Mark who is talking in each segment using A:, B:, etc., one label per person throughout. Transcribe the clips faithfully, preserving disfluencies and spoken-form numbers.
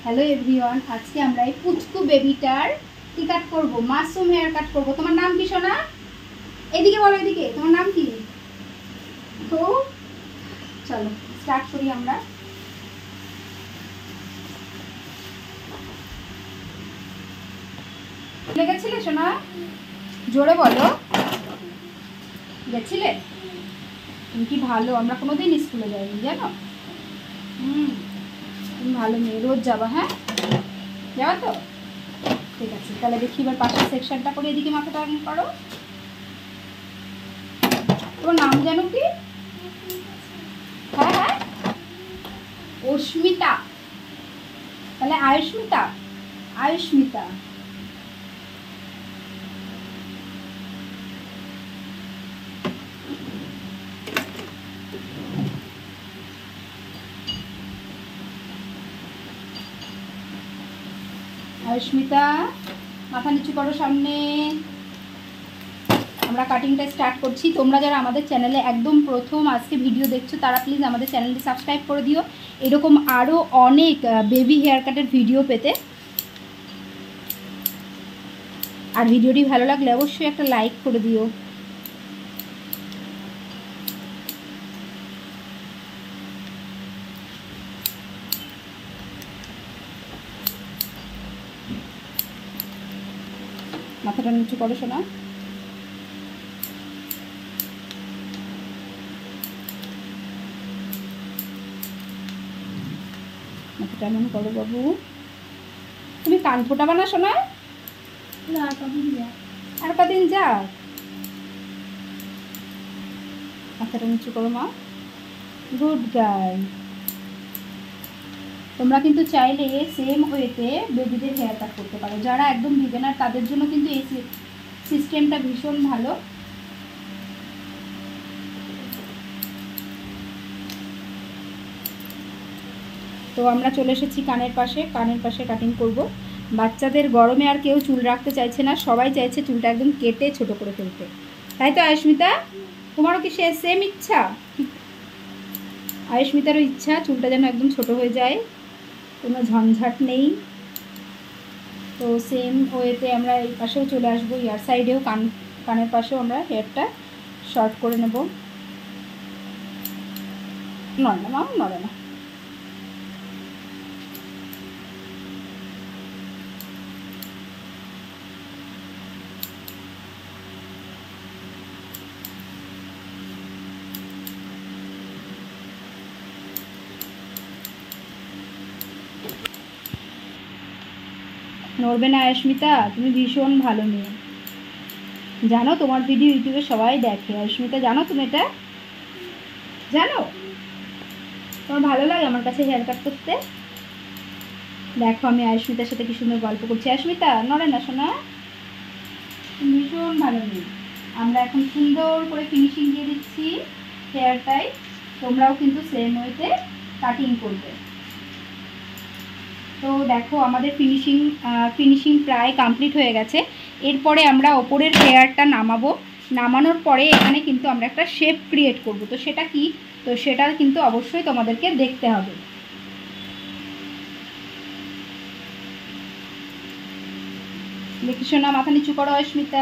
A: Hello everyone आज के আমরা এই পুচকু বেবিটার কি কাট করব মাসুম হেয়ার কাট করব। তোমার নাম কি সোনা? এদিকে বলো, এদিকে তোমার নাম কি? তো চলো স্টার্ট করি আমরা। চলে গেছিলে সোনা? জোরে বলো। গেছিলে? তুমি কি ভালো, আমরা কোনোদিন স্কুলে যাইনি জানো। হুম তুমি ভালো মেয়ে, রোজ যাবা? হ্যাঁ যাবা তো, ঠিক আছে। তাহলে দেখি এবার পাশের সেকশনটা করে এদিকে মাথাটা করো। তোমার নাম জানো কি? হ্যাঁ হ্যাঁ অস্মিতা, তাহলে আয়ুষ্মিতা। আয়ুষ্মিতা আয়ুষ্মিতা মাথা নিচু করো সামনে। আমরা কাটিংটা স্টার্ট করছি। তোমরা যারা আমাদের চ্যানেলে একদম প্রথম আজকে ভিডিও দেখছো তারা প্লিজ আমাদের চ্যানেলটি সাবস্ক্রাইব করে দিও এরকম আরও অনেক বেবি হেয়ার কাটের ভিডিও পেতে। আর ভিডিওটি ভালো লাগলে অবশ্যই একটা লাইক করে দিও। মাথাটা নিচু করো শোনা। মাথাটা এমন করো বাবু। তুমি কান ফোটাবা না শোনা? আর কদিন যাক। মাথাটা নিচু করো মা। Good girl. তোমরা কিন্তু চাইলে সেম ওয়েতে বেবিদের হেয়ার কাট করতে পারো। যারা একদম বিগিনার তাদের জন্য কিন্তু এই সিস্টেমটা ভীষণ ভালো। তো আমরা চলে এসেছি কানের পাশে। কানের পাশে কাটিং করব। বাচ্চাদের গরমে আর কেউ চুল রাখতে চাইছে না, সবাই চাইছে চুলটা একদম কেটে ছোট করে ফেলতে। তাই তো আয়ুষ্মিতা? তোমারও কি সে সেম ইচ্ছা? আয়ুষ্মিতারও ইচ্ছা চুলটা যেন একদম ছোট হয়ে যায়, কোনো ঝঞ্ঝাট নেই। তো সেম ওয়েতে আমরা এই পাশেও চলে আসবো, ইয়ার সাইডেও কান কানের পাশেও আমরা হেয়ারটা শর্ট করে নেব। নড়ে না মাম, নড়ে না। নড়বে না আয়ুষ্মিতা, তুমি ভীষণ ভালো মেয়ে জানো। তোমার ভিডিও ইউটিউবে সবাই দেখে আয়ুষ্মিতা, জানো তুমি এটা? জানো তোমার ভালো লাগে আমার কাছে হেয়ার কাট করতে? দেখো আমি আয়ুষ্মিতার সাথে কি সুন্দর গল্প করছি। আয়ুষ্মিতা নড়ে না শোনা, ভীষণ ভালো মেয়ে। আমরা এখন সুন্দর করে ফিনিশিং দিয়ে দিচ্ছি হেয়ারটাই। তোমরাও কিন্তু সেম ওয়েতে কাটিং করবে। তো দেখো আমাদের ফিনিশিং ফিনিশিং প্রায় কমপ্লিট হয়ে গেছে। এরপরে আমরা ওপরের হেয়ারটা নামাবো। নামানোর পরে এখানে কিন্তু আমরা একটা শেপ ক্রিয়েট করব। তো সেটা কি? তো সেটা কিন্তু অবশ্যই তোমাদেরকে দেখতে হবে। দেখি শোনা, মাথা নিচু করো অস্মিতা।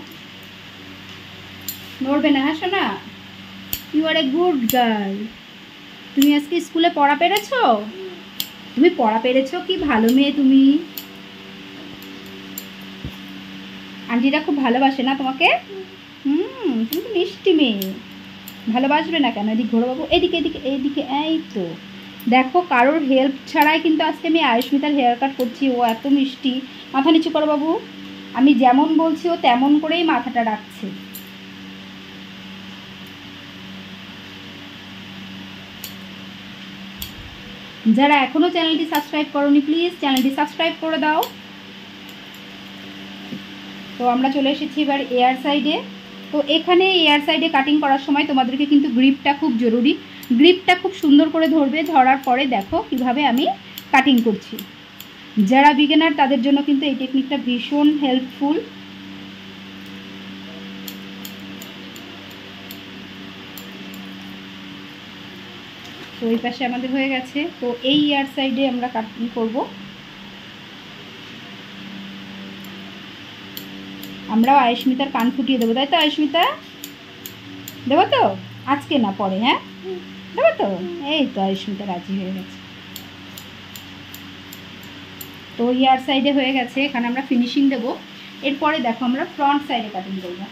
A: নড়বে না হ্যাঁ শোনা। You are a good girl. তুমি আজকে স্কুলে পড়া পেরেছো? তুমি পড়া পেরেছো? কি ভালো মেয়ে তুমি। আন্টিরা খুব ভালোবাসে না তোমাকে? হুম তুমি তো মিষ্টি মেয়ে, ভালোবাসবে না কেন? এদিকে ঘোরো বাবু, এদিকে এদিকে এইদিকে। এই তো দেখো কারোর হেল্প ছাড়াই কিন্তু আজকে আমি আয়ুষ্মিতার হেয়ার কাট করছি। ও এত মিষ্টি। মাথা নিচু করো বাবু। আমি যেমন বলছি ও তেমন করেই মাথাটা রাখছে। যারা এখনো চ্যানেলটি সাবস্ক্রাইব করোনি প্লিজ চ্যানেলটি সাবস্ক্রাইব করে দাও। তো আমরা চলে এসেছি এবার এয়ার সাইডে। তো এখানে এয়ার সাইডে কাটিং করার সময় তোমাদেরকে কিন্তু গ্রিপটা খুব জরুরি। গ্রিপটা খুব সুন্দর করে ধরবে। ধরার পরে দেখো কিভাবে আমি কাটিং করছি। যারা বিগিনার তাদের জন্য কিন্তু এই টেকনিকটা ভীষণ হেল্পফুল। তো এই পাশে আমাদের হয়ে গেছে। তো এই ইয়ার সাইডে আমরা কাটিং করব। আমরাও আয়ুষ্মিতার কান ফুটিয়ে দেবো, তাই তো আয়ুষ্মিতা? দেবো তো, আজকে না পরে, হ্যাঁ দেবো তো। এই তো আয়ুষ্মিতা রাজি হয়ে গেছে। তো হেয়ার সাইডে হয়ে গেছে, এখানে আমরা ফিনিশিং দেবো। এরপরে দেখো আমরা ফ্রন্ট সাইডে কাটিং করবো।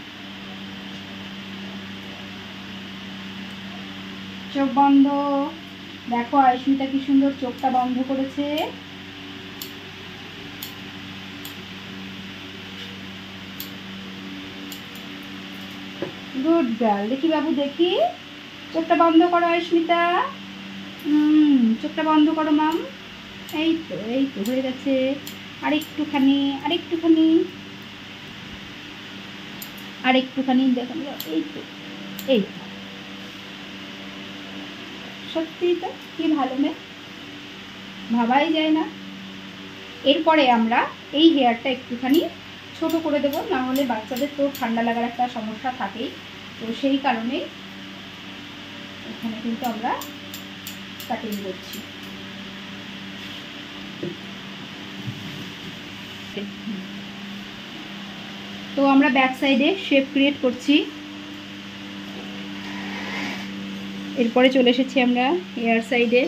A: চোখ বন্ধ, দেখো আয়ুষ্মিতা কি সুন্দর চোখটা বন্ধ করেছে। Good girl. দেখি বাবু, দেখি চোখটা বন্ধ করো আয়ুষ্মিতা। হুম, চোখটা বন্ধ করো মাম। এই তো, এই তো হয়ে গেছে। আরেকটুখানি, আরেকটুখানি, আরেকটুখানি দেখো। এই তো, এই তো, সত্যি তো কি ভালো মেয়ে, ভাবাই যায় না। এরপরে আমরা এই হেয়ারটা একটুখানি ছোট করে দেবো, না হলে বাচ্চাদের তো ঠান্ডা লাগার একটা সমস্যা থাকেই। তো সেই কারণে এখানে কিন্তু আমরা কাটিং করছি। তো আমরা ব্যাক সাইডে শেপ ক্রিয়েট করছি। এরপরে চলে এসেছি আমরা হেয়ার সাইডে।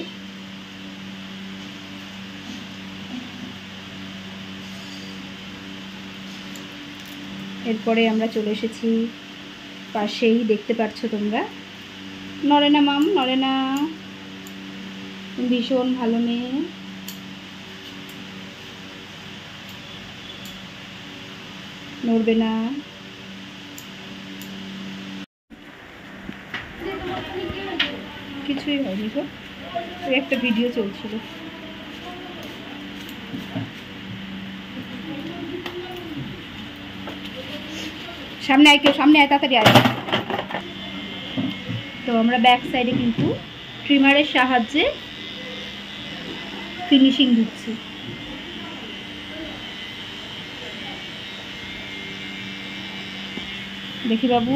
A: এরপরে আমরা চলে এসেছি পাশেই, দেখতে পাচ্ছ তোমরা। নড়ে না মাম, নড়ে না, ভীষণ ভালো মেয়ে। নড়বে না। কিছুই হয়নি গো, একটা ভিডিও চলছিল। সামনে আয়, কেউ সামনে আয়, তাড়াতাড়ি আয়। তো আমরা ব্যাক সাইডে কিন্তু ট্রিমারের সাহায্যে ফিনিশিং দিচ্ছি। দেখি বাবু,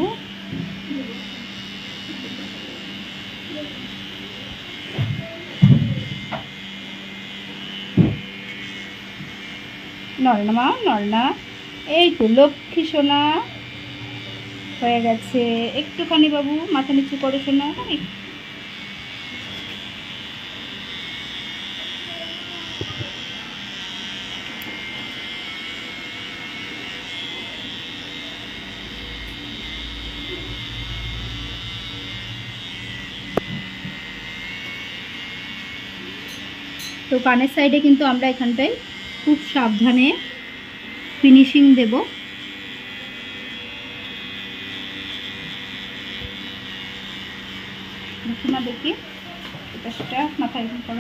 A: নড়ে না মা, নড়ে না। এই তো লক্ষ্মী সোনা, হয়ে গেছে। একটুখানি বাবু মাথা নিচু করে সোনা। তো কানের সাইডে কিন্তু আমরা এখানটায় খুব সাবধানে ফিনিশিং দেব। দেখি না, দেখি এটা সেটা মাথায় করো।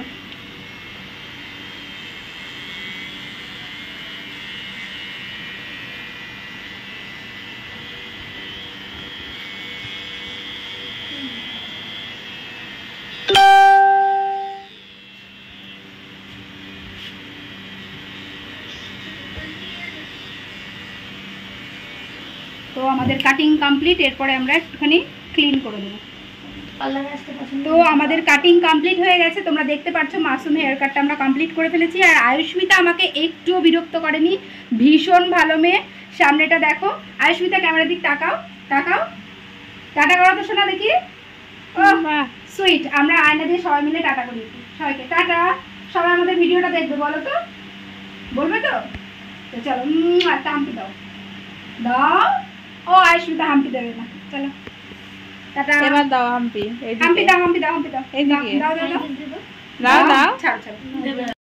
A: তো আমাদের কাটিং কমপ্লিট। এরপরে আমরা একটুখানি ক্লিন করে দেবো। তো আমাদের কাটিং কমপ্লিট হয়ে গেছে, তোমরা দেখতে পাচ্ছ মাসুম হেয়ার কাটটা আমরা কমপ্লিট করে ফেলেছি। আর আয়ুষ্মিতা আমাকে একটুও বিরক্ত করেনি, ভীষণ ভালো মেয়ে। সামনেটা দেখো আয়ুষ্মিতা, ক্যামেরার দিক তাকাও, তাকাও, টাটা করো তো শোনা দেখি। ও সুইট। আমরা আয়না দিয়ে সবাই মিলে টাটা করি, সবাইকে টাটা। সবাই আমাদের ভিডিওটা দেখবে, বলো তো, বলবে তো? তো চলো, একটা হাম্পি দাও, দাও। ও আয়ুষ্মিতা হাম্পি দেবে না, চলো টাটা।
B: এবার দাও হাম্পি,
A: হাম্পি দাও, হাম্পি দাও, হাম্পি দাও,
B: এইদিকে
A: দাও দাও দাও
B: দাও দাও,
A: ছাড় ছাড়।